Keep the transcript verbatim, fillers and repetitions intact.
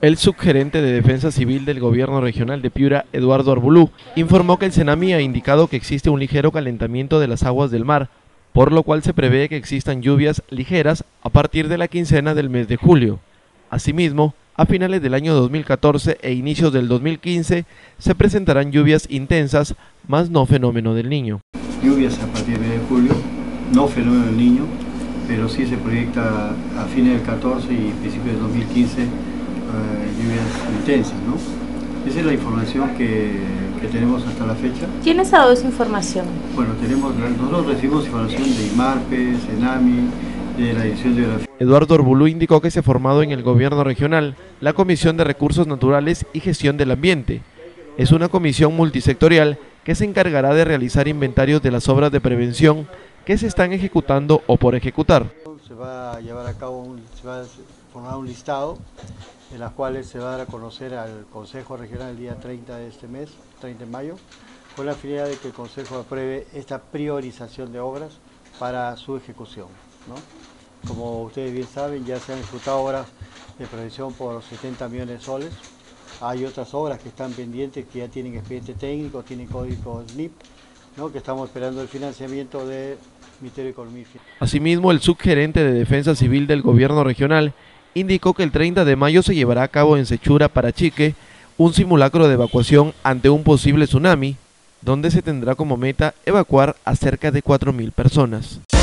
El subgerente de Defensa Civil del Gobierno Regional de Piura, Eduardo Arbulú, informó que el CENAMI ha indicado que existe un ligero calentamiento de las aguas del mar, por lo cual se prevé que existan lluvias ligeras a partir de la quincena del mes de julio. Asimismo, a finales del año dos mil catorce e inicios del dos mil quince se presentarán lluvias intensas, más no fenómeno del Niño. Lluvias a partir del mes de julio, no fenómeno del Niño, pero sí se proyecta a fines del catorce y principios del dos mil quince uh, lluvias intensas, ¿no? Esa es la información que, que tenemos hasta la fecha. ¿Quién les ha dado esa información? Bueno, tenemos, nosotros recibimos información de IMARPE, CENAMI, de la Dirección de Geografía. Eduardo Arbulú indicó que se ha formado en el Gobierno Regional la Comisión de Recursos Naturales y Gestión del Ambiente. Es una comisión multisectorial que se encargará de realizar inventarios de las obras de prevención que se están ejecutando o por ejecutar. Se va a llevar a cabo, un, se va a formar un listado en las cuales se va a dar a conocer al Consejo Regional el día treinta de este mes, treinta de mayo, con la finalidad de que el Consejo apruebe esta priorización de obras para su ejecución, ¿no? Como ustedes bien saben, ya se han ejecutado obras de prevención por setenta millones de soles. Hay otras obras que están pendientes, que ya tienen expediente técnico, tienen código S N I P, ¿no? Que estamos esperando el financiamiento del Ministerio de Economía y Finanzas. Asimismo, el subgerente de Defensa Civil del Gobierno Regional indicó que el treinta de mayo se llevará a cabo en Sechura, Parachique, un simulacro de evacuación ante un posible tsunami, donde se tendrá como meta evacuar a cerca de cuatro mil personas.